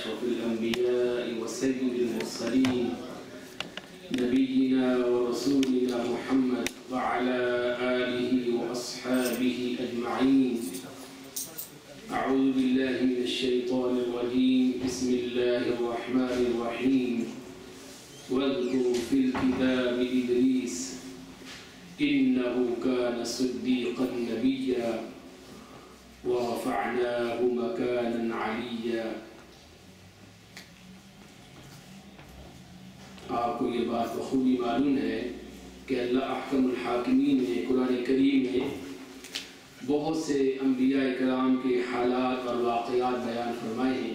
أشرف الأنبياء وسيد المرسلين نبينا ورسولنا محمد وعلى آله وأصحابه أجمعين. أعوذ بالله من الشيطان الرجيم. بسم الله الرحمن الرحيم. واذكر في الكتاب إدريس إنه كان صديقا نبيا ورفعناه مكانا عليا. آپ کو یہ بات بخوبی معلوم ہے کہ اللہ احکم الحاکمین نے قرآن کریم میں بہت سے انبیاء کرام کے حالات اور واقعات بیان فرمائے ہیں.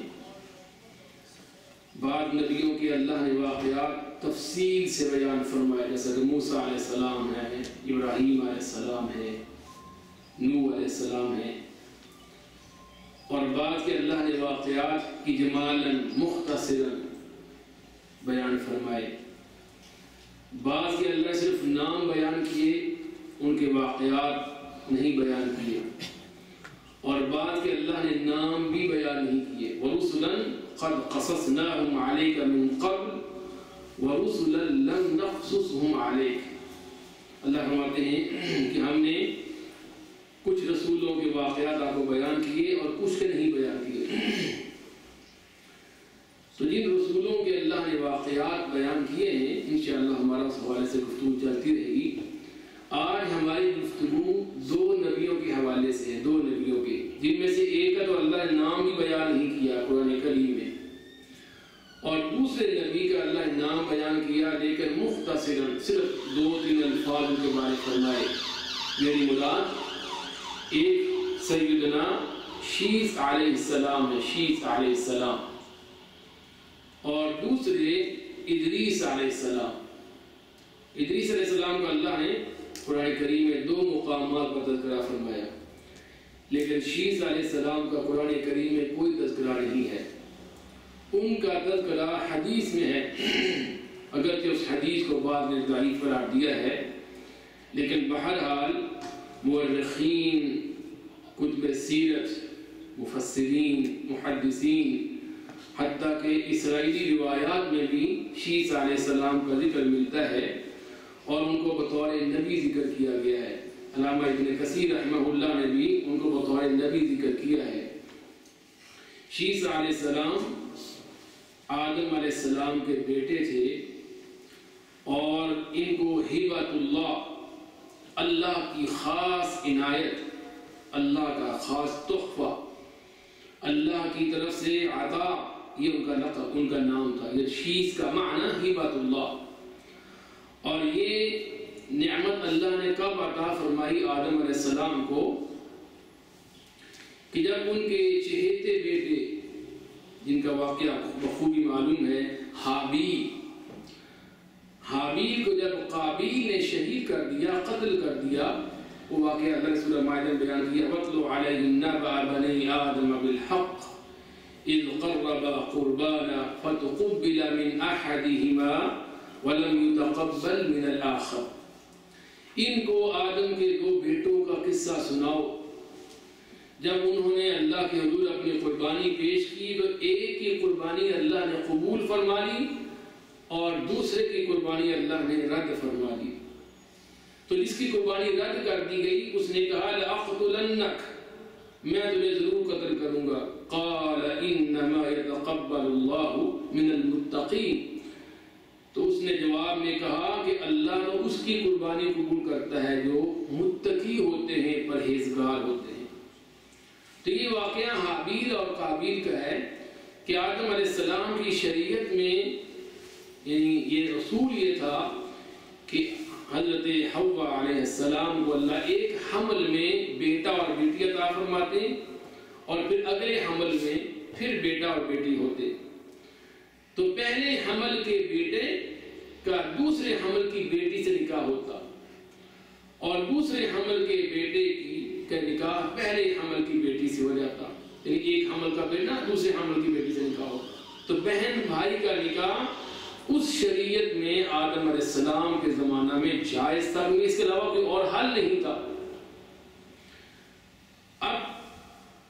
بعض نبیوں کے اللہ نے واقعات تفصیل سے بیان فرمائے، جیسا کہ موسیٰ علیہ السلام ہے، ابراہیم علیہ السلام ہے، نوح علیہ السلام ہے. اور بعض کے اللہ نے واقعات اجمالاً مختصراً بیان فرمائے. بعض کے اللہ صرف نام بیان کیے، ان کے واقعات نہیں بیان کیے. اور بعض کے اللہ نے نام بھی بیان نہیں کیے. وَرُسُلًا قَدْ قَصَصْنَاهُمْ عَلَيْكَ مِنْ قَبْلِ وَرُسُلًا لَمْ نَقْصُصْهُمْ عَلَيْكَ. اللہ فرماتے ہیں کہ ہم نے کچھ رسولوں کے واقعات آپ کو بیان کیے اور کچھ کے نہیں بیان کیے. تو جن رسولوں کے اللہ نے واقعات بیان کیے ہیں انشاءاللہ ہمارا اس حوالے سے گفتگو چلتی رہے گی. آج ہماری گفتگو دو نبیوں کے حوالے سے ہے، دو نبیوں کے، جن میں سے ایک کا تو اللہ نے نام بھی بیان نہیں کیا قرآن کریم میں، اور دوسرے نبی کا اللہ نے نام بیان کیا لیکن مختصراً صرف 2-3 الفاظ کے بارے فرمائے. میری مراد ایک سیدنا شیث علیہ السلام ہے، شیث علیہ السلام، اور دوسرے ادریس علیہ السلام. ادریس علیہ السلام کا اللہ نے قرآن کریم میں 2 مقامات پر تذکرہ فرمایا، لیکن شیث علیہ السلام کا قرآن کریم میں کوئی تذکرہ نہیں ہے. ان کا تذکرہ حدیث میں ہے، اگرچہ اس حدیث کو بعض نے ضعیف قرار دیا ہے، لیکن بہرحال مورخین، کتب سیرت، مفسرین، محدثین، حتیٰ کہ اسرائیلی روایات میں بھی شیث علیہ السلام کا ذکر ملتا ہے اور ان کو بطور نبی ذکر کیا گیا ہے. علامہ ابن کثیر رحمہ اللہ نے بھی ان کو بطور نبی ذکر کیا ہے. شیث علیہ السلام آدم علیہ السلام کے بیٹے تھے اور ان کو ہبۃ اللہ، اللہ کی خاص عنایت، اللہ کا خاص تحفہ، اللہ کی طرف سے عطا، یہ ان کا لقب، ان کا نام تھا. یہ شیث کا معنی ہبۃ اللہ. اور یہ نعمت اللہ نے کب عطا فرمائی آدم علیہ السلام کو کہ جب ان کے چہیتے بیٹے، جن کا واقعہ بخوبی معلوم ہے، حابیل کو جب قابیل نے شہید کر دیا، قتل کر دیا، وہ واقعہ اللہ نے سورہ مائدہ میں بیان کیا. وَاتْلُ عَلَيْهِمْ نَبَأَ بَنِي آدَمَ بِالْحَقِّ إِذْ قَرَّبَا قُرْبَانًا فَتُقُبِّلَ مِنْ أَحَدِهِمَا وَلَمْ يُتَقَبَّلْ مِنَ الْآخَرِ. ان کو آدم کے 2 بیٹوں کا قصہ سناؤ. جب انہوں نے اللہ کے حضور اپنی قربانی پیش کی تو ایک کی قربانی اللہ نے قبول فرما لی اور دوسرے کی قربانی اللہ نے رد فرما لی. تو جس کی قربانی رد کر دی گئی اس نے کہا لَأَقْتُلَنَّكَ، میں تجھے ضرور قتل کروں گا. قَالَ إِنَّمَا يَتَقَبَّلُ اللَّهُ مِنَ الْمُتَّقِينَ. تو اس نے جواب میں کہا کہ اللہ تو اس کی قربانی قبول کرتا ہے جو متقی ہوتے ہیں، پرہیزگار ہوتے ہیں. تو یہ واقعہ حابیل اور قابیل کا ہے کہ آدم علیہ السلام کی شریعت میں یعنی یہ اصول یہ تھا کہ حضرت حوا علیہ السلام کو اللہ ایک حمل میں بیٹا اور بیٹی عطا فرماتے اور پھر اگلے حمل میں پھر بیٹا اور بیٹی ہوتے. تو پہلے حمل کے بیٹے کا دوسرے حمل کی بیٹی سے نکاح ہوتا اور دوسرے حمل کے بیٹے کا نکاح پہلے حمل کی بیٹی سے ہو جاتا. یعنی ایک حمل کا بیٹا دوسرے حمل کی بیٹی سے نکاح ہوتا. تو بہن بھائی کا نکاح اس شریعت میں آدم علیہ السلام کے زمانہ میں جائز تھا، اس کے علاوہ کوئی اور حل نہیں تھا. اب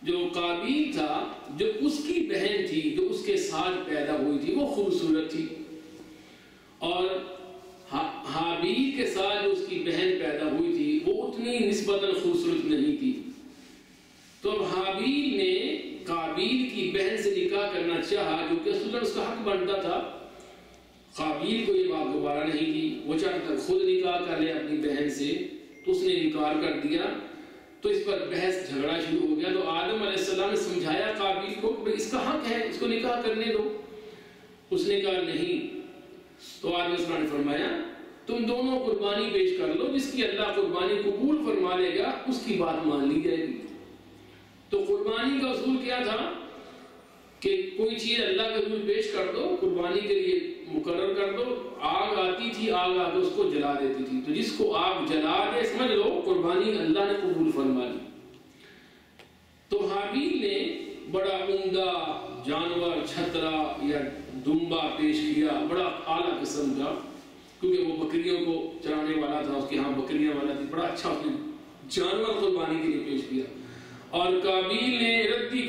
جو قابیل تھا، جو اس کی بہن تھی، جو اس کے ساتھ پیدا ہوئی تھی، وہ خوبصورت تھی، اور حابیل کے ساتھ جو اس کی بہن پیدا ہوئی تھی وہ اتنی نسبتاً خوبصورت نہیں تھی۔ تو اب حابیل نے قابیل کی بہن سے نکاح کرنا چاہا، جو کہ اصلاً اس کا حق بنتا تھا۔ قابیل کو یہ بات دوبارہ نہیں کی، وہ چاہتا تھا خود نکاح کر لے اپنی بہن سے، تو اس نے انکار کر دیا۔ تو اس پر بحث جھگڑا شروع ہو گیا۔ تو آدم علیہ السلام نے سمجھایا قابیل کو کہ اس کا حق ہے، اس کو نکاح کرنے دو۔ اس نے کہا نہیں۔ تو آدم علیہ السلام نے فرمایا تم دونوں قربانی پیش کر لو، جس کی اللہ قربانی قبول فرما لے گا اس کی بات مان لی جائے گی۔ تو قربانی کا اصول کیا تھا کہ کوئی چیز اللہ کے حضور پیش کر دو، قربانی کے لیے مقرر کر دو، آگ آتی تھی، آگ آ کے اس کو جلا دیتی تھی، تو جس کو آگ جلا دے سمجھ لو قربانی اللہ نے قبول فرما لی۔ تو حابیل نے بڑا عمدہ جانور چھترا یا دمبا پیش کیا، بڑا اعلیٰ قسم کا، کیونکہ وہ بکریوں کو چرانے والا تھا، اس کے ہاں بکریاں والا تھی، بڑا اچھا اس نے جانور قربانی کے لیے پیش کیا۔ اور قابیل نے ردی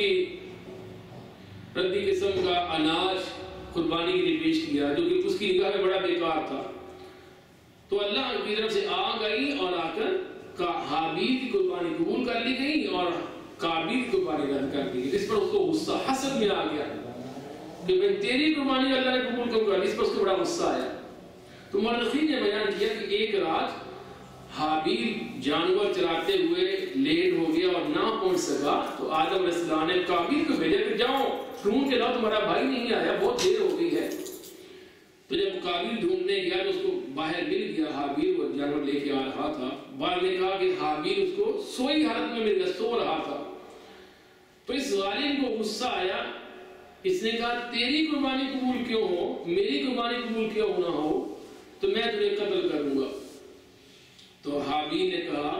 قسم کا اناج قربانی کے لیے پیش کیا، جو کہ اس کی نگاہ میں بڑا بیکار تھا۔ تو اللہ کی طرف سے آگ آئی اور آ کر حابیل کی قربانی قبول کر لی گئی اور قابیل کی قربانی رد کر دی گئی۔ اس پر اس کو غصہ حسد میں آ گیا کہ میں تیری قربانی اللہ نے قبول کیوں کر لی، اس پر اس کو بڑا غصہ آیا۔ تو مورخین نے بیان کیا کہ ایک رات حابیل جانور چراتے ہوئے لیٹ ہو گیا اور نہ پہنچ سکا، تو آدم علیہ السلام نے قابیل کو بھیجا کہ جاؤ ڈھونڈ کے لاؤ، تمہارا بھائی نہیں آیا، بہت دیر ہو گئی ہے۔ تو جب قابیل ڈھونڈنے گیا تو اس کو باہر مل گیا، حابیل وہ جانور لے کے آ رہا تھا۔ بعد نے کہا کہ حابیل اس کو سوئی حالت میں مل گیا، سو رہا تھا۔ تو اس ظالم کو غصہ آیا، اس نے کہا تیری قربانی قبول کیوں ہو، میری قربانی قبول کیوں نہ ہو، تو میں تجھے قتل کروں گا۔ تو حابیل نے کہا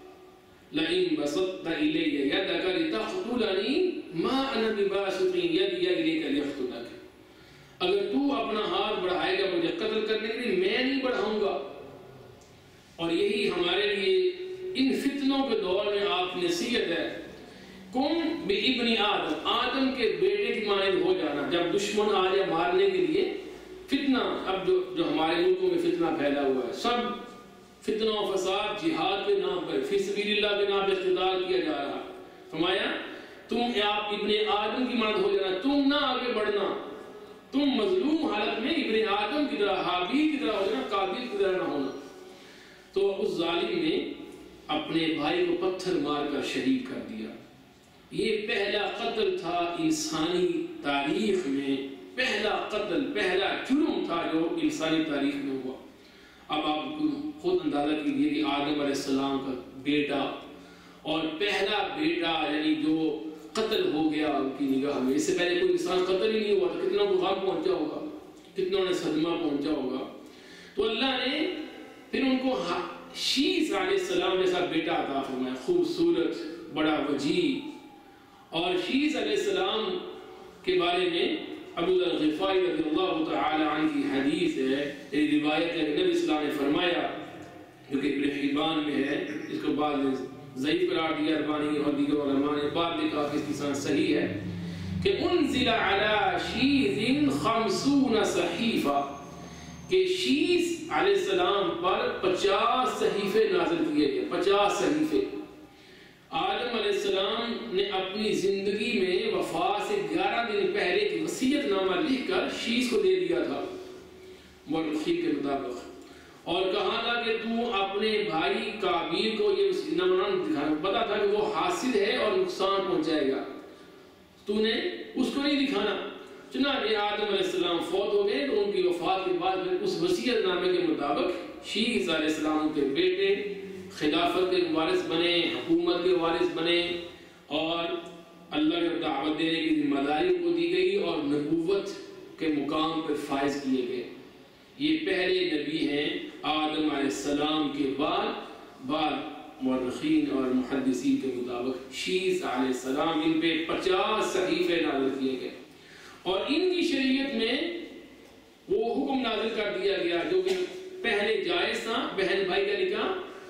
لئن بسطت الی یدک لتقتلنی ما انا بباسط یدی الیک لیقتلک، اگر تو اپنا ہاتھ بڑھائے گا مجھے قتل کرنے کے لیے، میں نہیں بڑھاؤں گا۔ اور یہی ہمارے لیے ان فتنوں کے دور میں آپ کی نصیحت ہے، کن بابن آدم، آدم کے بیٹے کی مانند ہو جانا۔ جب دشمن آ جائے مارنے کے لیے، فتنہ اب جو ہمارے ملکوں میں فتنہ پھیلا ہوا ہے، سب فتنہ و فساد جہاد کے نام پر، فی سبیل اللہ کے نام پر اقتدار کیا جا رہا۔ فرمایا تم آپ ابن آدم کی مانند ہو جانا، تم نہ آگے بڑھنا، تم مظلوم حالت میں ابن آدم کی طرح، حابیل کی طرح ہو جانا، قابیل کی طرح نہ ہونا۔ تو اس ظالم نے اپنے بھائی کو پتھر مار کر شہید کر دیا۔ یہ پہلا قتل تھا انسانی تاریخ میں، پہلا قتل، پہلا جرم تھا جو انسانی تاریخ میں ہوا۔ اب آپ خود اندازہ کیجئے کہ آدم علیہ السلام کا بیٹا، اور پہلا بیٹا یعنی جو قتل ہو گیا ان کی نگاہ میں، اس سے پہلے کوئی انسان قتل ہی نہیں ہوا تھا، کتنا کو غم پہنچا ہوگا، کتنا نے صدمہ پہنچا ہوگا۔ تو اللہ نے پھر ان کو شیث علیہ السلام جیسا بیٹا عطا فرمایا، خوبصورت، بڑا وجیح۔ اور شیث علیہ السلام کے بارے میں ابو ذر غفاری رضی اللہ تعالی عنہ کی حدیث ہے، ایک روایت ہے کہ نبی صلی اللہ علیہ وسلم نے فرمایا، جو کہ ابن حبان میں ہے، اس کو بعد میں ضعیف قرار دیا البانی اور دیگر علماء نے، بعد میں کہا کہ اس کی سند صحیح ہے، کہ انزل علی شیث 50 صحیفہ، کہ شیث علیہ السلام پر 50 صحیفے نازل کیے گئے، 50 صحیفے۔ آدم علیہ السلام نے اپنی زندگی میں وفات سے 11 دن پہلے کی وصیت نامہ لکھ کر شیث کو دے دیا تھا مورخین کے مطابق، اور کہا تھا کہ تو اپنے بھائی قابیل کو یہ وصیت نامہ دکھانا، پتا تھا کہ وہ حاسد ہے اور نقصان پہنچائے گا، تو نے اس کو نہیں دکھانا۔ چنانچہ آدم علیہ السلام فوت ہو گئے، تو ان کی وفات کے بعد اس وصیت نامے کے مطابق شیث علیہ السلام کے بیٹے خلافت کے وارث بنے، حکومت کے وارث بنے، اور اللہ کی دعوت دینے کی ذمہ داری کو دی گئی اور نبوت کے مقام پر فائز کیے گئے۔ یہ پہلے نبی ہیں آدم علیہ السلام کے بعد مورخین اور محدثین کے مطابق شیث علیہ السلام، ان پہ 50 صحیفے نازل کیے گئے، اور ان کی شریعت میں وہ حکم نازل کر دیا گیا جو کہ پہلے جائز تھا، بہن بھائی کا نکاح،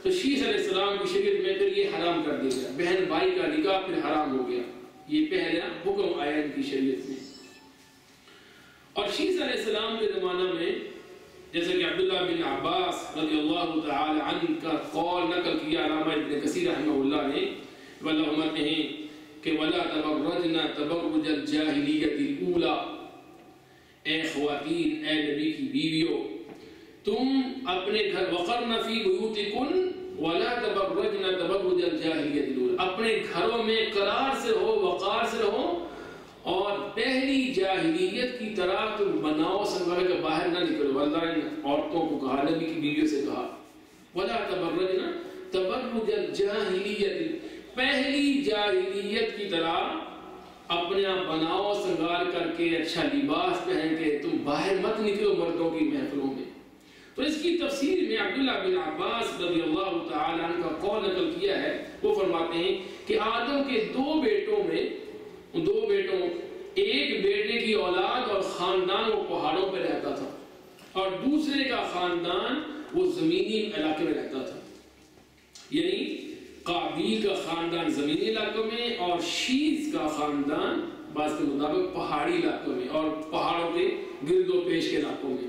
تو شیس علیہ السلام کی شریعت میں پھر یہ حرام کر دیا گیا، بہن بھائی کا نکاح پھر حرام ہو گیا، یہ پہلا حکم آیا ان کی شریعت میں۔ اور شیس علیہ السلام کے زمانہ میں جیسے کہ عبداللہ بن عباس رضی اللہ تعالی عنہ کا قول نقل کیا علامہ ابن کثیر رحمہ اللہ نے، واللہ امت ہیں کہ وَلَا تَبَرَّجْنَا تَبَرُّجَ الْجَاهِلِيَّةِ الْأُولَى، اے خواتین، اے نبی کی بیویوں، تم اپنے گھر وَقَرْنَ فِي بُيُوتِكُنَّ وَلَا تَبَرَّجْنَا تَبَرُّجَ الْجَاهِلِيَّةِ الْأُولَى، اپنے گھروں میں قرار سے رہو، وقار سے رہو، اور پہلی جاہلیت کی طرح تم بناؤ سنگھارے کے باہر نہ نکلو۔ اللہ نے عورتوں کو کہا، نبی کی بیویوں سے کہا وَلَا تَبَرَّجْنَا تَبَرُّجَ الْجَاهِلِيَّةِ، پہلی جاہلیت کی طرح اپنے آپ بناؤ سنگار کر کے اچھا لباس پہن کے تم باہر مت نکلو مردوں کی محفلوں میں۔ تو اس کی تفسیر میں عبداللہ بن عباس رضی اللہ تعالی عنہ کا قول نقل کیا ہے، وہ فرماتے ہیں کہ آدم کے دو بیٹوں، ایک بیٹے کی اولاد اور خاندان وہ پہاڑوں پہ رہتا تھا، اور دوسرے کا خاندان وہ زمینی علاقے میں رہتا تھا، یعنی قابیل کا خاندان زمینی علاقوں میں اور شیز کا خاندان بعض کے مطابق پہاڑی علاقوں میں اور پہاڑوں کے گرد و پیش کے علاقوں میں۔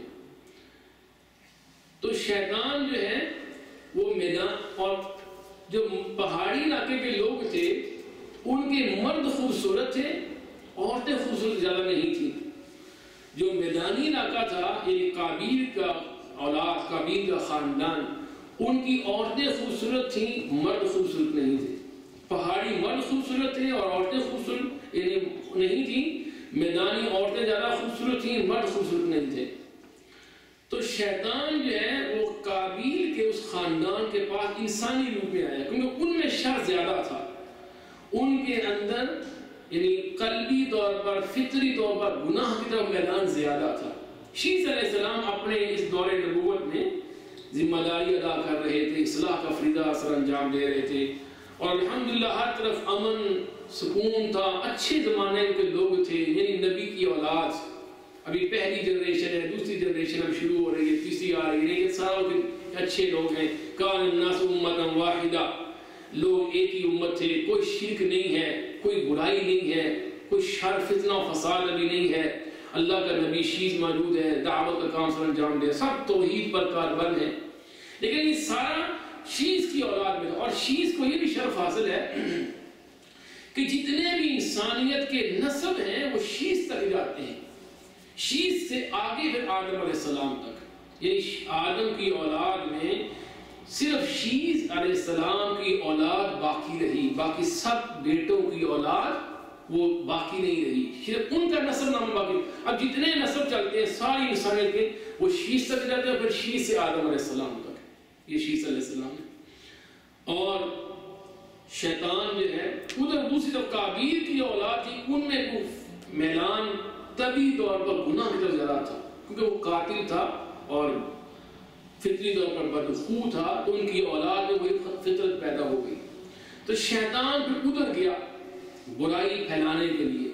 تو شیطان جو ہے وہ میدان، اور جو پہاڑی علاقے کے لوگ تھے ان کے مرد خوبصورت تھے، عورتیں خوبصورت زیادہ نہیں تھیں۔ جو میدانی علاقہ تھا یعنی قابیل کا اولاد، قابیل کا خاندان، ان کی عورتیں خوبصورت تھیں، مرد خوبصورت نہیں تھے۔ پہاڑی مرد خوبصورت تھے اور عورتیں خوبصورت یعنی نہیں تھیں، میدانی عورتیں زیادہ خوبصورت تھیں، مرد خوبصورت نہیں تھے۔ تو شیطان جو ہے وہ قابیل کے اس خاندان کے پاس انسانی روپ میں آیا، کیونکہ ان میں شر زیادہ تھا، ان کے اندر یعنی قلبی طور پر، فطری طور پر گناہ کی طرف میدان زیادہ تھا۔ شیس علیہ السلام اپنے اس دور نبوت میں ذمہ داری ادا کر رہے تھے، اصلاح کا فریضہ سر انجام دے رہے تھے، اور الحمدللہ ہر طرف امن سکون تھا، اچھے زمانے کے لوگ تھے، یعنی نبی کی اولاد، ابھی پہلی جنریشن ہے، دوسری جنریشن اب شروع ہو رہی ہے، تیسری آ رہی ہے، یہ سارے اچھے لوگ ہیں۔ کان الناس امۃ واحدہ، لوگ ایک ہی امت تھے، کوئی شرک نہیں ہے، کوئی برائی نہیں ہے، کوئی شر فتنہ و فساد ابھی نہیں ہے، اللہ کا نبی شیز موجود ہے، دعوت کا کام سر انجام دے، سب توحید پر کاربند ہے۔ لیکن یہ سارا شیز کی اولاد میں، اور شیز کو یہ بھی شرف حاصل ہے کہ جتنے بھی انسانیت کے نسب ہیں وہ شیز تک جاتے ہیں، شیز سے آگے پھر آدم علیہ السلام تک، یعنی آدم کی اولاد میں صرف شیز علیہ السلام کی اولاد باقی رہی، باقی سب بیٹوں کی اولاد وہ باقی نہیں رہی، صرف ان کا نسل نام باقی۔ اب جتنے نسل چلتے ہیں ساری انسانیت کے وہ شیز تک جاتے ہیں، پھر شیز سے آدم علیہ السلام تک، یہ شیز علیہ السلام ہے۔ اور شیطان جو ہے ادھر دوسری طرف قابیل کی اولاد تھی، ان میں میلان طبی طور پر گناہ کی طرف زیادہ تھا، کیونکہ وہ قاتل تھا اور فطری طور پر بدخو تھا، تو ان کی اولاد میں وہی فطرت پیدا ہو گئی۔ تو شیطان پھر ادھر گیا برائی پھیلانے کے لیے،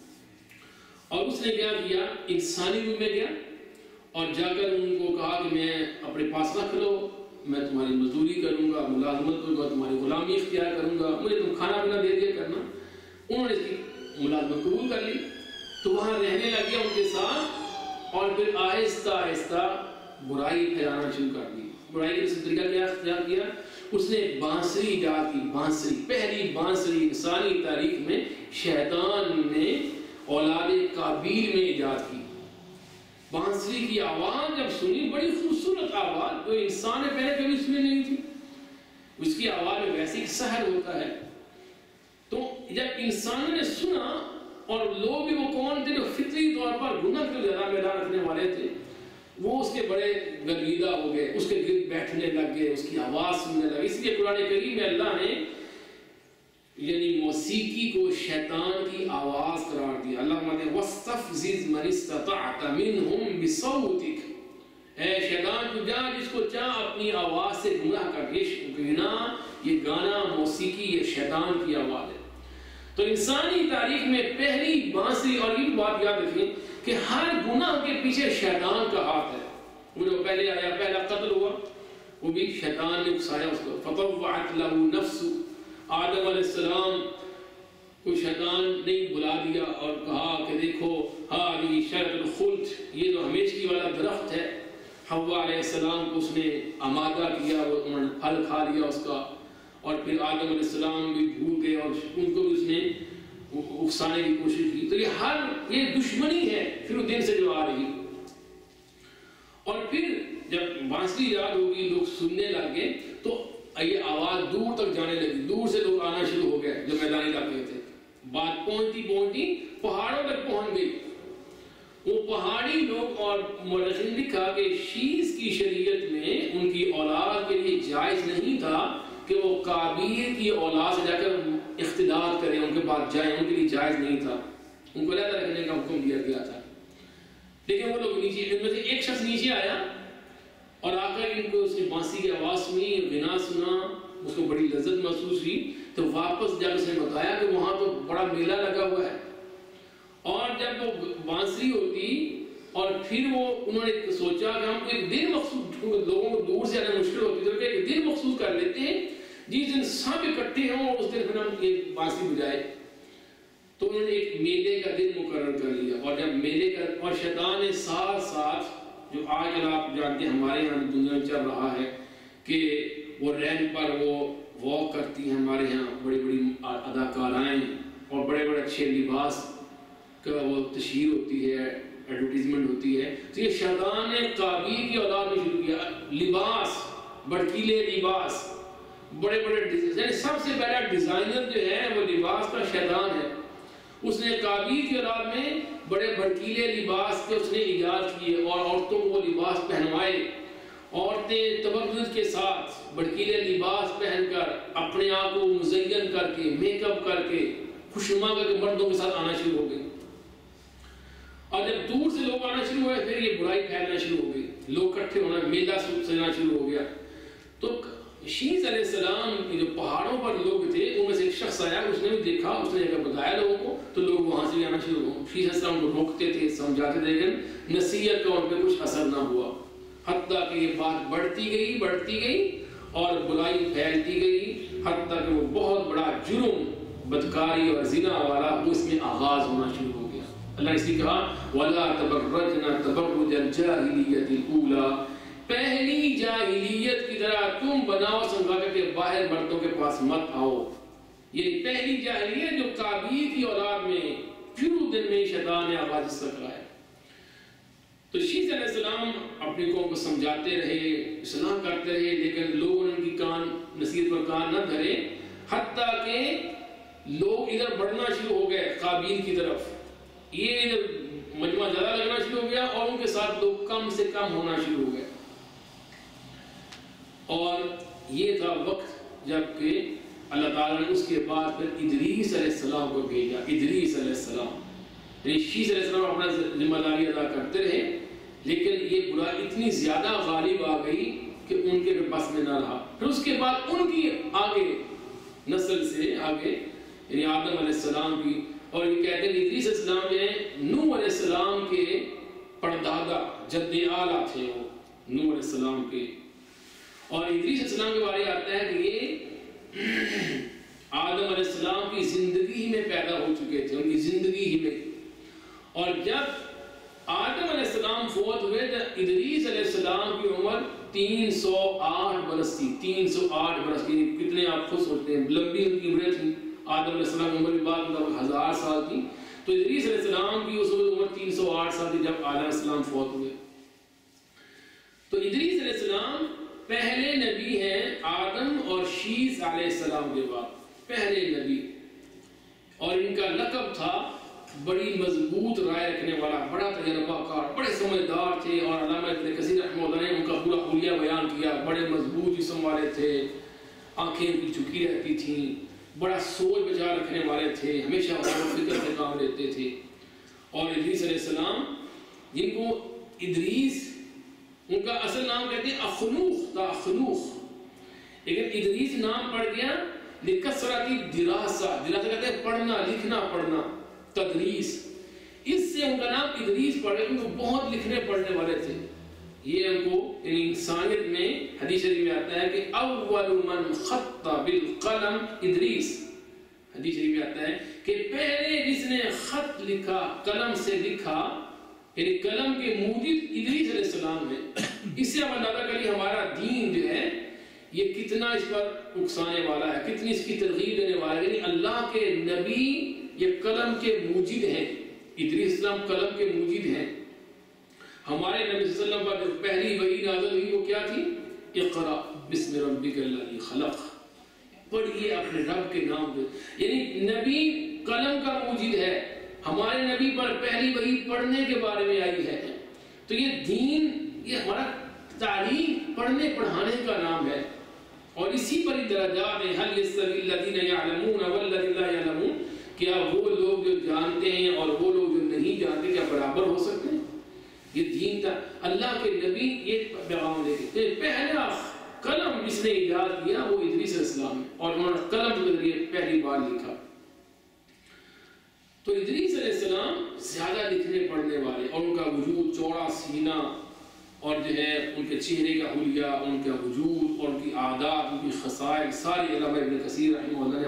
اور اس نے کیا کیا، انسانی روپ میں گیا اور جا کر ان کو کہا کہ میں اپنے پاس رکھ لو، میں تمہاری مزدوری کروں گا، ملازمت کروں گا، تمہاری غلامی اختیار کروں گا، مجھے تم کھانا پینا دے دیا کرنا۔ انہوں نے اس کی ملازمت قبول کر لی، تو وہاں رہنے لگ گیا ان کے ساتھ، اور پھر آہستہ آہستہ برائی پھیلانا شروع کر دی۔ برائی کے طریقہ کیا اختیار کیا، اس نے بانسری ایجاد کی، بانسری، پہلی بانسری انسانی تاریخ میں شیطان نے اولاد قابیل میں ایجاد کی۔ بانسری کی آواز جب سنی، بڑی خوبصورت آواز، جو انسان نے پہلے کبھی سنی نہیں تھی، اس کی آواز میں ویسے ہی سحر ہوتا ہے۔ تو جب انسان نے سنا، اور لوگ بھی وہ کون تھے جو فطری طور پر گناہ کے زیادہ میدان رکھنے والے تھے، وہ اس کے بڑے گرویدہ ہو گئے، اس کے گرد بیٹھنے لگ گئے، اس کی آواز سننے لگے۔ اس لیے قرآن کریم میں اللہ نے یعنی موسیقی کو شیطان کی آواز قرار دیا۔ اللہ فرماتے ہیں وَاسْتَفْزِزْ مَنِ اسْتَطَعْتَ مِنْهُمْ بِصَوْتِكَ، اے شیطان تو جا جس کو چاہ اپنی آواز سے گمراہ کر۔ یہ گانا موسیقی یہ شیطان کی آواز ہے۔ تو انسانی تاریخ میں پہلی بانسری، اور یہ بات یاد رکھیں کہ ہر گناہ کے پیچھے شیطان کا ہاتھ ہے۔ وہ جو پہلے آیا، پہلا قتل ہوا، وہ بھی شیطان نے اکسایا اس کو. فطوعت له نفس، آدم علیہ السلام کو شیطان نے بلا دیا اور کہا کہ دیکھو هذه شجرة الخلد، یہ تو ہمیشگی والا درخت ہے. حوا علیہ السلام کو اس نے آمادہ کیا، وہ انہوں نے پھل کھا لیا اس کا، اور پھر آدم علیہ السلام بھی بھول گئے اور ان کو بھی اس نے اکسانے کی کوشش کی. تو یہ دشمنی ہے پھر وہ دن سے جو آ رہی. اور پھر جب بانسری یاد ہوگی، لوگ سننے لگے تو یہ آواز دور تک جانے لگی، دور سے لوگ آنا شروع ہو گئے جو میدانی علاقے تھے. بات پہنچتی پہاڑوں تک پہنچ گئی. وہ پہاڑی لوگ، اور مورخین نے کہا کہ شیز کی شریعت میں ان کی اولاد کے لیے جائز نہیں تھا کہ وہ قابیل کی اولاد سے جا کر اختلاط کریں، ان کے پاس جائیں، ان کے لیے جائز نہیں تھا. ان کو علیحدہ رکھنے کا حکم دیا گیا تھا. لیکن وہ لوگ نیچے، ان میں سے ایک شخص نیچے آیا اور آ کر ان کو اس نے بانسی کی آواز سنی، غنا سنا، اس کو بڑی لذت محسوس ہوئی. تو واپس جب اس نے بتایا کہ وہاں تو بڑا میلہ لگا ہوا ہے، اور جب وہ بانسری ہوتی اور پھر وہ انہوں نے سوچا کہ ہم کو ایک دن مخصوص، لوگوں کو دور سے آنا مشکل ہوتی ہے تو ایک دن مخصوص کر لیتے ہیں جس دن سب اکٹھے ہوں اور اس دن پھر ہم یہ بانسری بجائے. تو انہوں نے ایک میلے کا دن مقرر کر لیا. اور جب میلے کا، اور شیطان نے ساتھ ساتھ، جو آج کل آپ جانتے ہیں ہمارے یہاں دنیا میں چل رہا ہے کہ وہ ریمپ پر وہ واک کرتی ہیں ہمارے یہاں بڑی بڑی اداکارائیں، اور بڑے بڑے اچھے لباس کا وہ تشہیر ہوتی ہے، ایڈورٹیزمنٹ ہوتی ہے. تو یہ شیطان نے قابیل کی اولاد میں شروع کیا لباس، بڑکیلے لباس، بڑے بڑے ڈیزائن. سب سے پہلا ڈیزائنر جو ہے وہ لباس کا شیطان ہے. اس نے قابیل کی اولاد میں بڑے بھڑکیلے لباس کے اس نے ایجاد کیے اور عورتوں کو وہ لباس پہنوائے. عورتیں تبرج کے ساتھ بھڑکیلے لباس پہن کر اپنے آپ کو مزین کر کے، میک اپ کر کے، خوشنما کر کے مردوں کے ساتھ آنا شروع ہو گئی. اور جب دور سے لوگ آنا شروع ہوئے پھر یہ برائی پھیلنا شروع ہو گئی، لوگ اکٹھے ہونا، میلہ سجنا شروع ہو گیا. تو شیز علیہ السلام کے جو پہاڑوں پر لوگ تھے ان میں سے ایک شخص آیا، اس نے بھی دیکھا، اس نے اگر بتایا لوگوں کو تو لوگ وہاں سے آنا شروع ہو. شیز علیہ السلام کو روکتے تھے، سمجھاتے تھے، لیکن نصیحت کا ان پہ کچھ اثر نہ ہوا. حتیٰ کہ یہ بات بڑھتی گئی اور برائی پھیلتی گئی، حتیٰ کہ وہ بہت بڑا جرم، بدکاری اور زنا والا وہ اس میں آغاز ہونا شروع ہو گیا. اللہ نے اس لیے کہا وَلَا تَبَرَّجْنَا تَبَرُّجَ الْجَاهِلِيَّةِ الْأُولَىٰ، پہلی جاہلیت کی طرح تم بناؤ سنگا کر کے باہر مردوں کے پاس مت آؤ. یہ پہلی جاہلیت جو قابیل کی اولاد میں شروع دن میں شیطان نے آغاز اس کا کرایا. تو شیز علیہ السلام اپنی قوم کو سمجھاتے رہے، اصلاح کرتے رہے، لیکن لوگوں نے ان کی نصیحت پر کان نہ دھرے، حتیٰ کہ لوگ ادھر بڑھنا شروع ہو گئے قابیل کی طرف. یہ ادھر مجمع زیادہ لگنا شروع ہو گیا اور ان کے ساتھ لوگ کم سے کم ہونا شروع ہو گئے. اور یہ تھا وقت جب کہ اللہ تعالیٰ نے اس کے بعد پھر ادریس علیہ السلام کو بھیجا. ادریس علیہ السلام، شیز علیہ السلام اپنا ذمہ داری ادا کرتے رہے، لیکن یہ برائی اتنی زیادہ غالب آ گئی کہ ان کے بس میں نہ رہا. پھر اس کے بعد ان کی آگے نسل سے آگے یعنی آدم علیہ السلام کی، اور یہ کہتے ہیں ادریس علیہ السلام جو ہیں نوح علیہ السلام کے پردادا، جد اعلیٰ تھے وہ نوح علیہ السلام کے. اور ادریس علیہ السلام کے بارے آتا ہے کہ یہ آدم علیہ السلام کی زندگی ہی میں پیدا ہو چکے تھے، ان کی زندگی ہی میں. اور جب آدم علیہ السلام فوت ہوئے تو ادریس علیہ السلام کی عمر 308 برس تھی. 308 برس کی، کتنے آپ خود سوچتے ہیں لمبی ان کی عمریں تھیں. آدم علیہ السلام کی عمر بھی بعد میں 1000 سال تھی. تو ادریس علیہ السلام کی اس وقت عمر 308 سال تھی جب آدم علیہ السلام فوت ہوئے. تو ادریس علیہ السلام پہلے نبی ہیں آدم اور شیز علیہ السلام کے بعد، پہلے نبی. اور ان کا لقب تھا بڑی مضبوط رائے رکھنے والا، بڑا تجربہ کار، بڑے سمجھدار تھے. اور علامہ ابن کثیر رحمہ اللہ نے ان کا پورا حلیہ بیان کیا. بڑے مضبوط جسم والے تھے، آنکھیں ان کی جھکی رہتی تھیں، بڑا سوچ بچار رکھنے والے تھے، ہمیشہ غور و فکر سے کام لیتے تھے. اور ادریس علیہ السلام جن کو ادریس، ان کا اصل نام کہتے ہیں اخنوخ تھا، اخنوخ، لیکن ادریس نام پڑ گیا لکثرت دراسہ. دراسہ کہتے ہیں پڑھنا، لکھنا، پڑھنا، تدریس. اس سے ان کا نام ادریس پڑ گیا کیونکہ وہ بہت لکھنے پڑھنے والے تھے. یہ ہم کو انسانیت میں حدیث شریف میں آتا ہے کہ اول من خط بالقلم ادریس، حدیث شریف میں آتا ہے کہ پہلے جس نے خط لکھا، قلم سے لکھا، یعنی قلم کے موجد ادریس علیہ السلام ہے۔ اس سے ہم اندازہ کریے ہمارا دین جو ہے یہ کتنا اس پر اکسانے والا ہے، کتنی اس کی ترغیب دینے والا ہے۔ یعنی اللہ کے نبی یہ قلم کے موجد ہیں، ادریس السلام قلم کے موجد ہیں۔ ہمارے نبی صلی اللہ علیہ وسلم پر جو پہلی وحی نازل ہوئی وہ کیا تھی؟ اقرا بسم ربک الذی خلق، پڑھیے اپنے رب کے نام پہ۔ یعنی نبی قلم کا موجد ہے، ہمارے نبی پر پہلی وحی پڑھنے کے بارے میں آئی ہے۔ تو یہ دین، یہ ہمارا تعلیم پڑھنے پڑھانے کا نام ہے، اور اسی پر درجات ہیں۔ حل یستوی الذین یعلمون والذین لا یعلمون، کیا وہ لوگ جو جانتے ہیں اور وہ لوگ جو نہیں جانتے کیا برابر ہو سکتے ہیں؟ یہ دین تھا، اللہ کے نبی یہ پیغام دے کے پہلا قلم جس نے ایجاد کیا وہ ادریس علیہ السلام ہے، اور انہوں نے قلم کے ذریعے پہلی بار لکھا۔ تو ادریس علیہ السلام زیادہ لکھنے پڑھنے والے، اور ان کا وجود چوڑا سینہ، اور جو ہے ان کے چہرے کا حلیہ، ان کا وجود اور ان کی عادات، ان کی خصائل ساری علامہ ابن کثیر رحمہ اللہ نے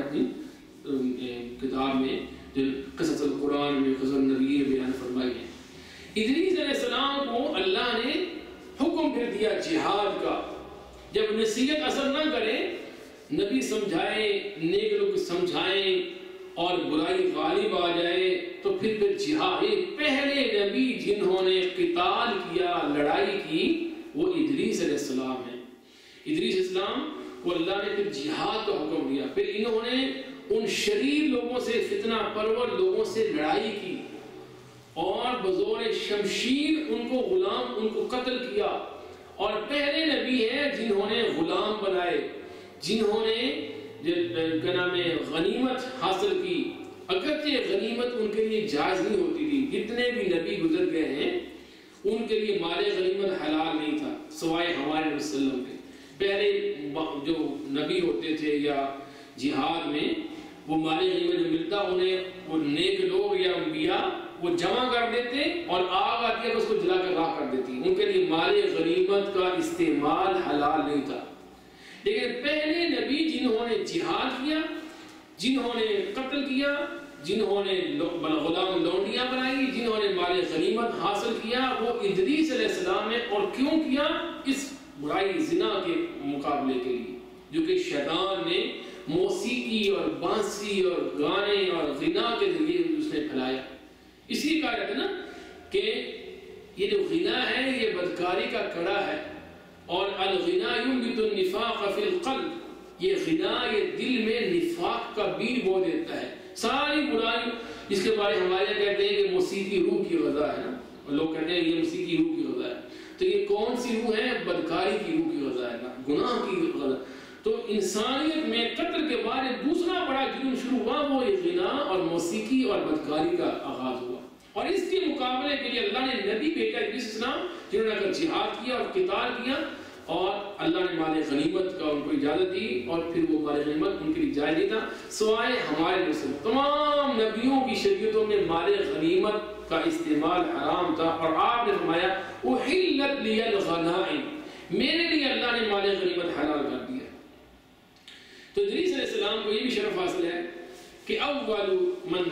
اپنی کتاب میں جو قصص القرآن میں قصص النبی میں بیان فرمائی ہے۔ ادریس علیہ السلام کو اللہ نے حکم پھر دیا جہاد کا۔ جب نصیحت اثر نہ کرے، نبی سمجھائیں، نیک لوگ سمجھائیں اور برائی غالب آ جائے تو پھر جہاد۔ پہلے نبی جنہوں نے قتال کیا، لڑائی کی، وہ ادریس علیہ السلام ہیں۔ ادریس اسلام کو اللہ نے پھر جہاد کا حکم دیا، پھر انہوں نے ان شریر لوگوں سے، فتنہ پرور لوگوں سے لڑائی کی، اور بزور شمشیر ان کو غلام، ان کو قتل کیا۔ اور پہلے نبی ہیں جنہوں نے غلام بنائے، جنہوں نے کیا نام ہے غنیمت حاصل کی، اگرچہ غنیمت ان کے لیے جائز نہیں ہوتی تھی۔ جتنے بھی نبی گزر گئے ہیں ان کے لیے مال غنیمت حلال نہیں تھا، سوائے ہمارے نبی صلی اللہ علیہ وسلم کے۔ پہلے جو نبی ہوتے تھے یا جہاد میں، وہ مال غنیمت جو ملتا انہیں وہ نیک لوگ یا انبیاء وہ جمع کر دیتے، اور آگ آتی ہے اس کو جلا کر راکھ کر دیتی۔ ان کے لیے مال غنیمت کا استعمال حلال نہیں تھا۔ لیکن پہلے نبی جنہوں نے جہاد کیا، جنہوں نے قتل کیا، جنہوں نے غلام لونڈیاں بنائی، جنہوں نے مال غنیمت حاصل کیا، وہ ادریس علیہ السلام نے۔ اور کیوں کیا؟ اس برائی زنا کے مقابلے کے لیے، جو کہ شیطان نے موسیقی اور بانسی اور گانے اور غنا کے ذریعے اس نے پھیلایا۔ اسی لیے کہا جاتا ہے نا کہ یہ جو غنا ہے یہ بدکاری کا کڑا ہے، اور الغنا ينبت النفاق فی القلب، یہ غنا یہ دل میں نفاق کا بیج بو دیتا ہے۔ ساری برائی جس کے بارے ہمارے یہاں کہتے ہیں کہ موسیقی روح کی غذا ہے نا، اور لوگ کہتے ہیں یہ موسیقی روح کی غذا ہے، تو یہ کون سی روح ہے؟ بدکاری کی روح کی غذا ہے نا، گناہ کی غذا۔ تو انسانیت میں قتل کے بعد دوسرا بڑا جرم شروع ہوا، وہ غنا اور موسیقی اور بدکاری کا آغاز ہوا۔ اور اس کے مقابلے کے لیے اللہ نے نبی بھیجا ادریس اسلام، جنہوں نے جہاد کیا اور قتال کیا، اور اللہ نے مال غنیمت کا ان کو اجازت دی، اور پھر وہ مال غنیمت ان کے لیے جائز نہیں تھا، سوائے ہمارے مسلم تمام نبیوں کی شریعتوں میں مال غنیمت کا استعمال حرام تھا۔ اور آپ نے فرمایا احلت لی الغنائم، میرے لیے اللہ نے مال غنیمت حلال کر دیا۔ تو ادریس علیہ السلام کو یہ بھی شرف حاصل ہے کہ اول من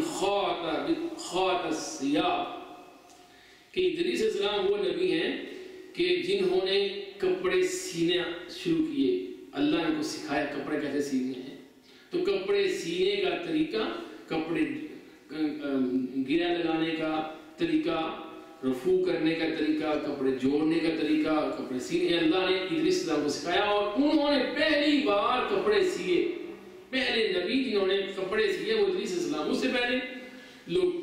خاط الثياب، کہ ادریس علیہ السلام وہ نبی ہیں کہ جنہوں نے کپڑے سینا شروع کیے۔ اللہ نے ان کو سکھایا کپڑے کیسے سینے ہیں۔ تو کپڑے سینے کا طریقہ، کپڑے گرہ لگانے کا طریقہ، رفو کرنے کا طریقہ، کپڑے جوڑنے کا طریقہ، کپڑے سینے، اللہ نے ادریس السلام کو سکھایا، اور انہوں نے پہلی بار کپڑے سیے۔ پہلے نبی جنہوں نے کپڑے سیے وہ ادریس السلام۔ اس سے پہلے لوگ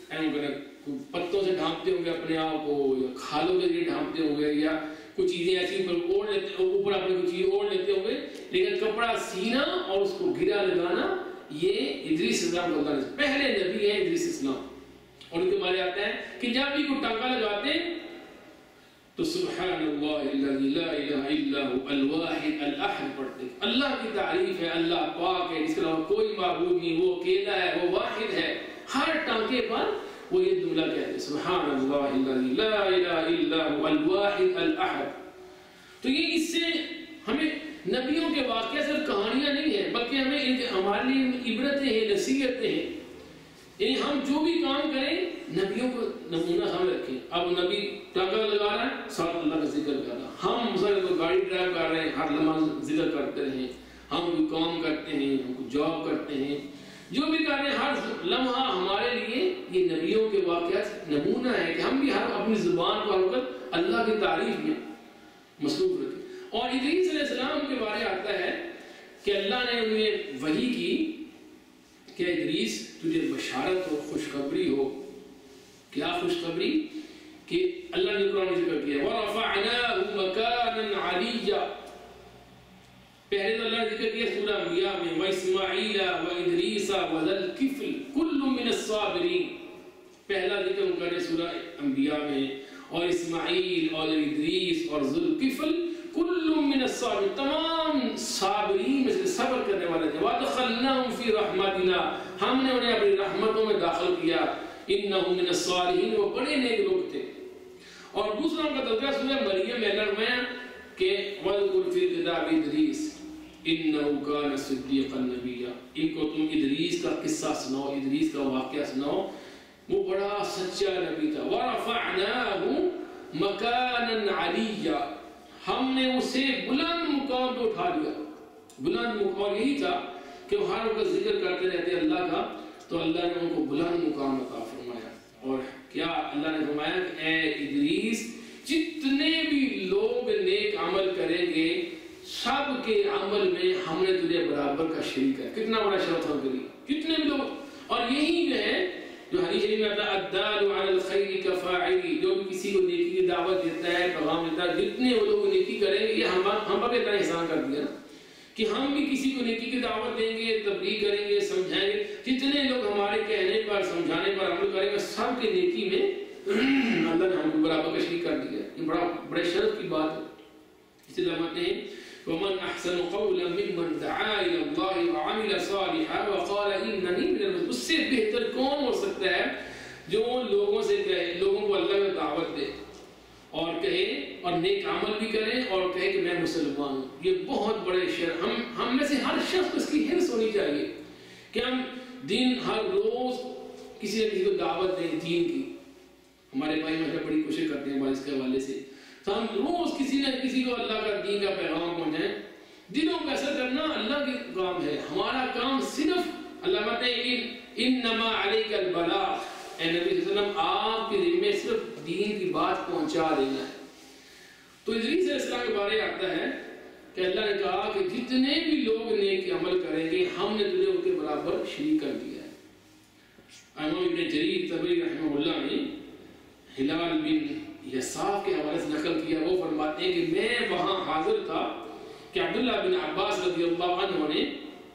پتوں سے ڈھانپتے ہوں گے اپنے آپ کو، یا کھالوں کے ذریعے ڈھانپتے ہوں گے، یا کچھ چیزیں ایسی اوپر اپنے کچھ چیز اوڑھ لیتے ہوں گے، لیکن کپڑا سینا اور اس کو گرہ لگانا یہ ادریس السلام کو اللہ نے، پہلے نبی ہے ادریس السلام۔ اور ان کے بارے آتا ہے کہ جب بھی کوئی ٹانکا لگاتے تو سبحان اللہ الذی لا الہ الا هو الواحد الاحد پڑھتے۔ اللہ کی تعریف ہے، اللہ پاک ہے، اس کے علاوہ کوئی معبود نہیں، وہ اکیلا ہے، وہ واحد ہے۔ ہر ٹانکے پر وہ یہ جملہ کہتے ہیں سبحان اللہ الذی لا الہ الا هو الواحد الاحد. تو یہ اس سے ہمیں نبیوں کے واقعہ صرف کہانیاں نہیں ہیں بلکہ ہمیں ہمارے لیے عبرتیں ہیں، نصیحتیں ہیں. یعنی ہم جو بھی کام کریں نبیوں کو نمونہ سامنے رکھیں. اب نبی ٹانگا لگا رہا ہے ساتھ اللہ کا ذکر کر رہا ہے. ہم مثلا گاڑی ڈرائیو کر رہے ہیں ہر لمحہ ذکر کرتے رہیں. ہم کوئی کام کرتے ہیں، ہم کوئی جاب کرتے ہیں، جو بھی کر رہے ہیں ہر لمحہ ہمارے لیے یہ نبیوں کے واقعات نمونہ ہے کہ ہم بھی ہر اپنی زبان کو ہر وقت اللہ کی تعریف میں مصروف رکھیں. اور ادریس علیہ السلام کے بارے آتا ہے کہ اللہ نے انہیں وحی کی کہ ادریس تجھے بشارت ہو، خوشخبری ہو. کیا خوشخبری؟ کہ اللہ نے قرآن میں ذکر کیا وَرَفَعْنَاهُ مَكَانًا عَلِيًّا. پہلے تو اللہ نے ذکر کیا سورہ انبیاء میں وَإِسْمَاعِيلَ وَإِدْرِيسَ وَذَا الْكِفْلِ كُلٌّ مِّنَ الصَّابِرِينَ. پہلا ذکر ان کا سورہ انبیاء میں، اور اسماعیل اور ادریس اور ذو الکفل کل من الصابرین، تمام صابرین میں سے صبر کرنے والے تھے. وَأَدْخَلْنَاهُمْ فِي رَحْمَتِنَا، ہم نے انہیں اپنی رحمتوں میں داخل کیا. إِنَّهُ مِنَ الصَّالِحِينَ، وہ بڑے نیک لوگ تھے. اور دوسرا ان کا تذکرہ سورہ مریم میں نرمایا کہ وَاذْكُرْ فِي الْكِتَابِ إِدْرِيسَ إِنَّهُ كَانَ صِدِّيقًا نَبِيًّا. ان کو تم ادریس کا قصہ سناؤ، ادریس کا واقعہ سناؤ، وہ بڑا سچا نبی تھا. وَرَفَعْنَاهُ مَكَانًا عَلِيًّا، ہم نے اسے بلند مقام پہ اٹھا لیا. بلند مقام یہی تھا کہ وہ ہر وقت ذکر کرتے رہتے اللہ کا، تو اللہ نے ان کو بلند مقام عطا فرمایا. اور کیا اللہ نے فرمایا کہ اے ادریس جتنے بھی لوگ نیک عمل کریں گے سب کے عمل میں ہم نے تجھے برابر کا شریک ہے. کتنا بڑا شرط ہم کری کتنے بھی لوگ. اور یہی جو ہے جو حدیث شریف میں آتا ہے الدال علی الخیر کفاعلی، جو بھی کسی کو نیکی کی دعوت دیتا ہے، پیغام دیتا ہے، جتنے وہ لوگ نیکی کریں گے یہ ہم پر اتنا احسان کر دیا نا کہ ہم بھی کسی کو نیکی کی دعوت دیں گے، تبلیغ کریں گے، سمجھائیں گے. جتنے لوگ ہمارے کہنے پر سمجھانے پر عمل کریں گے سب کے نیکی میں اللہ نے ہم کو برابر کا شریک کر دیا. یہ بڑے شرف کی بات ہے. اسی طرح کہتے ہیں وَمَنْ أَحْسَنُ قَوْلًا مِّمَّنْ دَعَا إِلَى اللَّهِ وَعَمِلَ صَالِحًا وَقَالَ إِنَّنِي مِنَ الْمُسْلِمِينَ. اس سے بہتر کون ہو سکتا ہے جو لوگوں سے کہے، لوگوں کو اللہ کی دعوت دے اور کہے اور نیک عمل بھی کرے اور کہے کہ میں مسلمان ہوں. یہ بہت بڑے شرف. ہم میں سے ہر شخص کو اس کی حرص ہونی چاہیے کہ ہم دن ہر روز کسی نہ کسی کو دعوت دیں دین کی. ہمارے بھائی ہمیشہ بڑی کوشش کرتے ہیں اس کے حوالے سے، تو ہم روز کسی نہ کسی کو اللہ کا دین کا پیغام پہنچائیں. دلوں کا اثر کرنا اللہ کے کام ہے. ہمارا کام صرف اللہ کہتے ہیں انما علیک البلاغ، اے نبی صلی اللہ علیہ وسلم آپ کے ذمہ صرف دین کی بات پہنچا دینا ہے. تو ادریس علیہ السلام کے بارے آتا ہے کہ اللہ نے کہا کہ جتنے بھی لوگ نیک عمل کریں گے ہم نے تجھے ان کے برابر شریک کر دیا ہے. امام ابن جریر طبری رحمہ اللہ نے ہلال بن یساف کے حوالے سے نقل کیا. وہ فرماتے ہیں کہ میں وہاں حاضر تھا کہ عبداللہ بن عباس رضی اللہ عنہ نے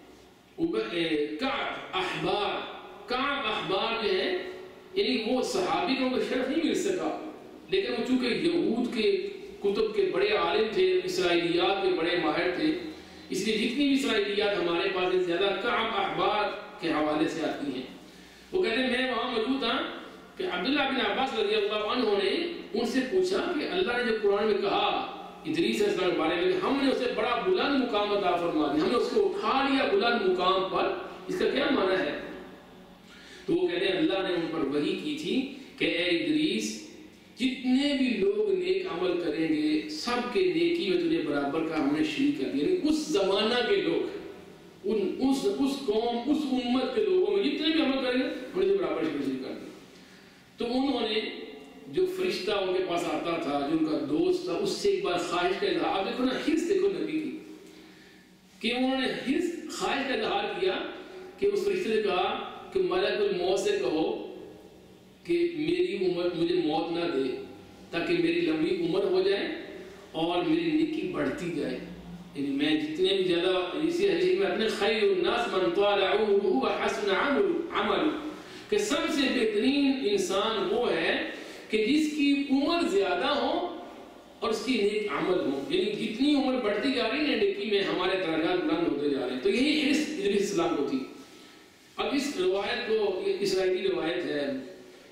کعب احبار جو ہے یعنی وہ صحابی کو شرف نہیں مل سکا، لیکن وہ چونکہ یہود کے کتب کے بڑے عالم تھے، اسرائیلیات کے بڑے ماہر تھے، اس لیے جتنی بھی اسرائیلیات ہمارے پاس زیادہ کعب احبار کے حوالے سے آتی ہیں. وہ کہتے ہیں میں وہاں موجود تھا کہ عبداللہ بن عباس رضی اللہ عنہ نے ان سے پوچھا کہ اللہ نے جو قرآن میں کہا ادریس علیہ السلام کے بارے میں ہم نے اسے بڑا بلند مقام عطا فرما دیا، ہم نے اس کو اٹھا لیا بلند مقام پر، اس کا کیا معنی ہے؟ تو وہ کہتے ہیں اللہ نے ان پر وحی کی تھی کہ اے ادریس جتنے بھی لوگ نیک عمل کریں گے سب کے نیکی میں تجھے برابر کا ہم نے شریک کر دیا. یعنی اس زمانہ کے لوگ اس قوم اس امت کے لوگوں میں جتنے بھی عمل کریں گے ہم نے برابر شریک کر دیا. تو انہوں نے جو فرشتہ ان کے پاس آتا تھا جو ان کا دوست تھا اس سے ایک بار خواہش کا اظہار، آپ دیکھو نا حرص دیکھو نبی کی کہ انہوں نے خواہش کا اظہار کیا کہ اس فرشتے نے کہا کہ ملک الموت سے کہو کہ میری عمر مجھے موت نہ دے تاکہ میری لمبی عمر ہو جائے اور میری نیکی بڑھتی جائے. یعنی میں جتنے بھی زیادہ اسی حدیث میں اپنے خیر الناس من طال عمره وحسن عمل کہ سب سے بہترین انسان وہ ہے کہ جس کی عمر زیادہ ہو اور اس کی نیک عمل ہو. یعنی جتنی عمر بڑھتی جا رہی ہے نیکی میں ہمارے درجات بلند ہوتے جا رہے ہیں. تو یہی حرص ادریس السلام کو تھی. اب اس روایت کو اسرائیلی روایت ہے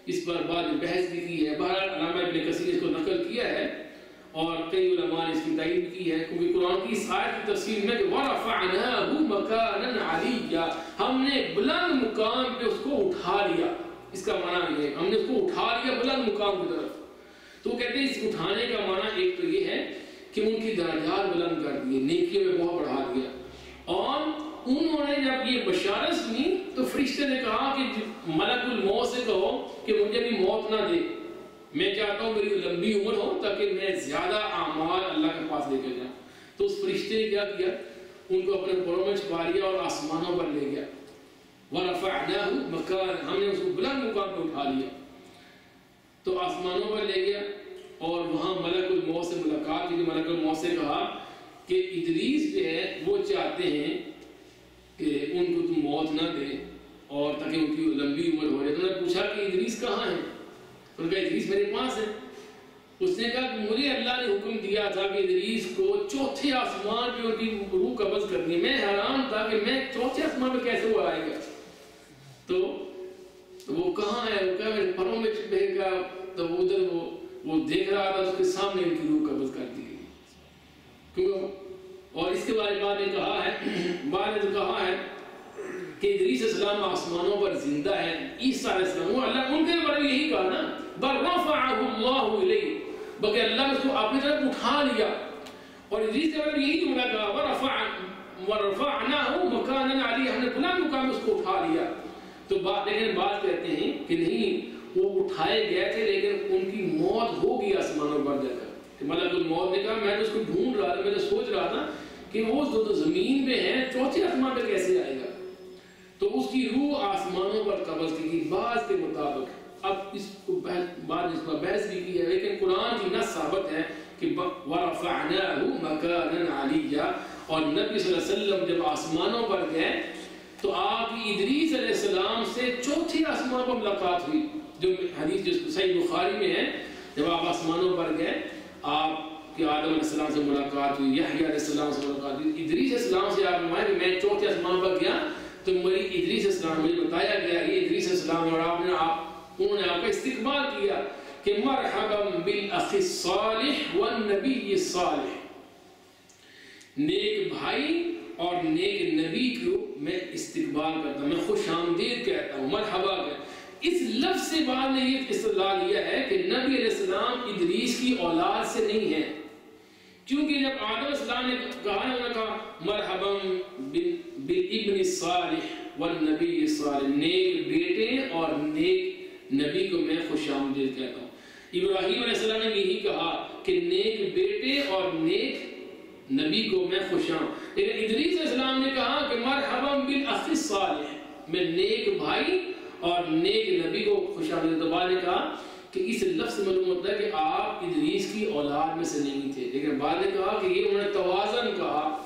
اس پر بعد میں بحث بھی کی ہے. بہرحال علامہ ابن کثیر اس کو نقل کیا ہے اور کئی علماء نے اس کی تائید کی ہے، کیونکہ قرآن کی اس آیت کی تفسیر میں کہ وَرَفَعْنَاهُ مَكَانًا عَلِيًّا، ہم نے بلند مقام پہ اس کو اٹھا لیا. اس کا معنی یہ ہے ہم نے اس کو اٹھا لیا بلند مقام کی طرف. تو وہ کہتے ہیں اس اٹھانے کا معنی ایک تو یہ ہے کہ ان کی درجات بلند کر دیے، نیکیوں میں بہت بڑھا دیا. اور انہوں نے جب یہ بشارت سنی تو فرشتے نے کہا کہ ملک الموت سے کہو کہ مجھے بھی موت نہ دے، میں چاہتا ہوں میری لمبی عمر ہو تاکہ میں زیادہ اعمال اللہ کے پاس لے کے جاؤں. تو اس فرشتے نے کیا کیا، ان کو اپنے پروں میں چھپا لیا اور آسمانوں پر لے گیا. وَرَفَعْنَاهُ مَكَانًا، ہم نے اس کو بلند مقام پہ اٹھا لیا. تو آسمانوں پر لے گیا اور وہاں ملک الموت سے ملاقات کی. ملک الموت سے کہا کہ ادریس جو ہے وہ چاہتے ہیں کہ ان کو تم موت نہ دے اور تاکہ ان کی لمبی عمر ہو جائے. تو انہوں نے پوچھا کہ ادریس کہاں ہے؟ انہوں نے کہا ادریس میرے پاس ہے. اس نے کہا کہ مجھے اللہ نے حکم دیا تھا کہ ادریس کو چوتھے آسمان پہ ان کی روح قبض کرنی ہے. میں حیران تھا کہ میں چوتھے آسمان پہ کیسے وہ آئے گا. تو وہ کہاں ہے؟ وہ کہا میرے پروں میں چھپے گا. تو ادھر وہ دیکھ رہا تھا، اس کے سامنے ان کی روح قبض کر دی گئی. کیونکہ اور اس کے بارے میں بعد نے کہا ہے کہ ادریس علیہ السلام آسمانوں پر زندہ ہے. عیسیٰ علیہ السلام وہ اللہ ان کے بارے میں یہی کہا نا بل رفعہ اللہ الیہ، بلکہ اللہ نے اس کو اپنی طرف اٹھا لیا. اور ادریس کے بارے میں یہی جملہ کہا ورفعناہ مکانا علیہ، ہم نے بلند مقام اس کو اٹھا لیا. تو لیکن بات کہتے ہیں کہ نہیں وہ اٹھائے گئے تھے لیکن ان کی موت ہوگی آسمانوں پر جا کر. کہ ملک الموت نے کہا میں نے اس کو ڈھونڈ رہا تھا، میں نے سوچ رہا تھا کہ وہ جو زمین پہ ہے چوتھے آسمان پہ کیسے آئے گا. تو اس کی روح آسمانوں پر قبض کی گئی بعض کے مطابق. اب اس کو بعد اس پر بحث بھی کی ہے لیکن قرآن کی نص ثابت ہے کہ وَرَفَعْنَاهُ مَكَانًا عَلِيًّا. اور نبی صلی اللہ علیہ وسلم جب آسمانوں پر گئے تو آپ کی ادریس علیہ السلام سے چوتھے آسمان پر ملاقات ہوئی. جو حدیث جو صحیح بخاری میں ہے، جب آپ آسمانوں پر گئے آپ کہ آدم علیہ السلام سے ملاقات ہوئی، یحییٰ علیہ السلام سے ملاقات ہوئی، ادریس علیہ السلام سے آپ فرمایا کہ میں چوتھے آسمان پر گیا تو میری ادریس علیہ السلام مجھے بتایا گیا یہ ادریس علیہ السلام اور انہوں نے آپ کا استقبال کیا کہ مرحبا بالاخ الصالح والنبی الصالح، نیک بھائی اور نیک نبی کو میں استقبال کرتا ہوں، میں خوش آمدید کہتا ہوں، مرحبا کہتا. اس لفظ سے بعد نے یہ استدلال لیا ہے کہ نبی علیہ السلام ادریس کی اولاد سے نہیں ہے، کیونکہ جب آدم علیہ السلام نے کہا انہوں نے کہا مرحبا بالابن الصالح والنبی الصالح، نیک بیٹے اور نیک نبی کو میں خوش آمدید کہتا ہوں. ابراہیم علیہ السلام نے یہی کہا کہ نیک بیٹے اور نیک نبی کو میں خوش آمدید. لیکن ادریس علیہ السلام نے کہا کہ مرحبا بالاخ الصالح، میں نیک بھائی اور نیک نبی کو خوش آمدید. تو بعد نے کہا کہ اس لفظ سے معلوم ہوتا ہے کہ آپ ادریس کی اولاد میں سے نہیں تھے. لیکن بعد نے کہا کہ یہ انہوں نے توازن کہا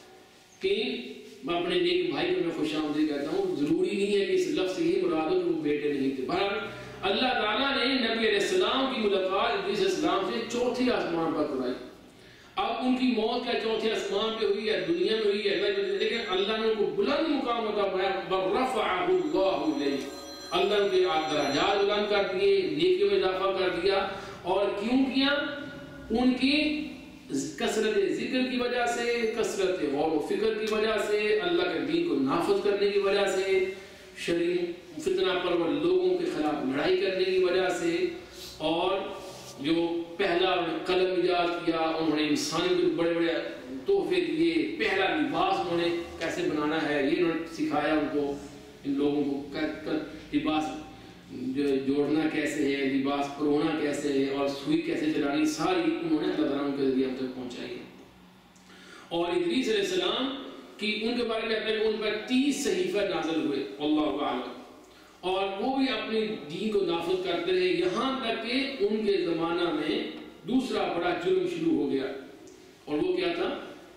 کہ میں اپنے نیک بھائی کو میں خوش آمدید کہتا ہوں. ضروری نہیں ہے کہ اس لفظ سے یہ مراد ہو کہ وہ بیٹے نہیں تھے. بہرحال اللہ تعالیٰ نے نبی علیہ السلام کی ملاقات ادریس علیہ السلام سے چوتھے آسمان پر کرائی. اب ان کی موت کا چوتھے آسمان پہ ہوئی ہے، دنیا میں ہوئی ہے، لیکن اللہ نے ان کو بلند مقام عطا فرمایا. برفعہ اللہ الیہ، اللہ کے درجات بلند کر دیے، نیکیوں میں اضافہ کر دیا. اور کیوں کیا؟ ان کی کثرت ذکر کی وجہ سے، کثرت غور و فکر کی وجہ سے، اللہ کے دین کو نافذ کرنے کی وجہ سے، شرعی فتنہ پرور لوگوں کے خلاف لڑائی کرنے کی وجہ سے، اور جو پہلا قلم ایجاد کیا، انہوں نے انسانی کو بڑے بڑے تحفے دیے، پہلا لباس انہوں نے کیسے بنانا ہے یہ انہوں نے سکھایا ان کو، ان لوگوں کو لباس جوڑنا کیسے ہے، لباس پرونا کیسے ہے، اور سوئی کیسے چلانی، ساری انہوں نے اللہ تعالیٰ کے ذریعے ہم تک پہنچائی ہے. اور ادریس علیہ السلام کی ان کے بارے میں کہتے ہیں کہ ان پر 30 صحیفہ نازل ہوئے، اللہ اعلم، اور وہ بھی اپنے دین کو نافذ کرتے رہے، یہاں تک کہ ان کے زمانہ میں دوسرا بڑا جرم شروع ہو گیا. اور وہ کیا تھا؟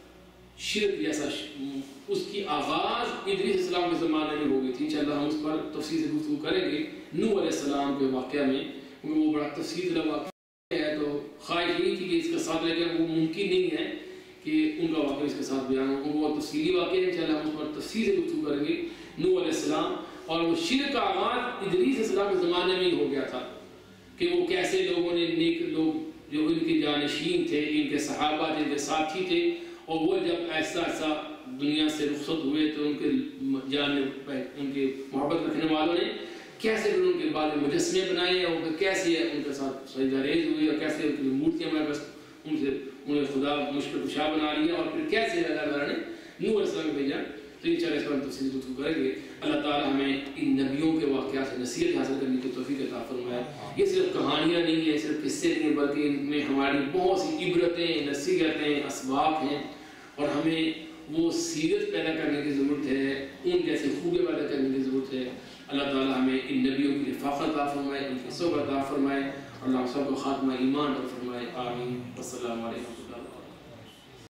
شرک جیسا. اس کی آغاز ادریس علیہ السلام کے زمانے میں ہو گئی تھی. انشاءاللہ ہم اس پر تفصیل سے گفتگو کریں گے نوح علیہ السلام کے واقعہ میں، کیونکہ وہ بڑا تفصیل واقعہ ہے. تو خواہش یہی تھی کہ اس کے ساتھ، لیکن وہ ممکن نہیں ہے کہ ان کا واقعہ اس کے ساتھ بیان ہو. وہ تفصیلی واقعہ ہے، انشاءاللہ ہم اس پر تفصیل سے گفتگو کریں گے. نوح علیہ السلام اور وہ شرک کا آغاز ادریس علیہ السلام کے زمانے میں ہی ہو گیا تھا کہ وہ کیسے لوگوں نے نیک لوگ جو ان کے جانشین تھے، ان کے صحابہ تھے، ان کے ساتھی تھے، اور وہ جب ایسا ایسا دنیا سے رخصت ہوئے تو ان کے ان کے محبت رکھنے والوں نے کیسے ان کے بعد مجسمے بنائے اور کیسے ان کے ساتھ سجدہ ریز ہوئے اور کیسے ان کی مورتیاں بنائے، بس ان سے انہیں خدا مشکل کشا بنا لیا، اور پھر کیسے اللہ تعالیٰ نے نوح علیہ السلام کو بھیجا۔ تو انشاءاللہ اس پر تفصیل گفتگو کریں گے۔ اللہ تعالیٰ ہمیں ان نبیوں کے واقعات سے نصیحت حاصل کرنے کی توفیق عطا فرمائے۔ یہ صرف کہانیاں نہیں ہیں، صرف قصے نہیں ہیں، بلکہ ان میں ہماری بہت سی عبرتیں، نصیحتیں، اسباق ہیں، اور ہمیں وہ سیرت پیدا کرنے کی ضرورت ہے، ان جیسے خوبیاں پیدا کرنے کی ضرورت ہے۔ اللہ تعالیٰ ہمیں ان نبیوں کی رفاقت عطا فرمائے، ان کی صحبت عطا فرمائے، اور اللہ ہم سب کو خاتمہ ایمان عطا فرمائے۔ آمین۔ السلام علیکم۔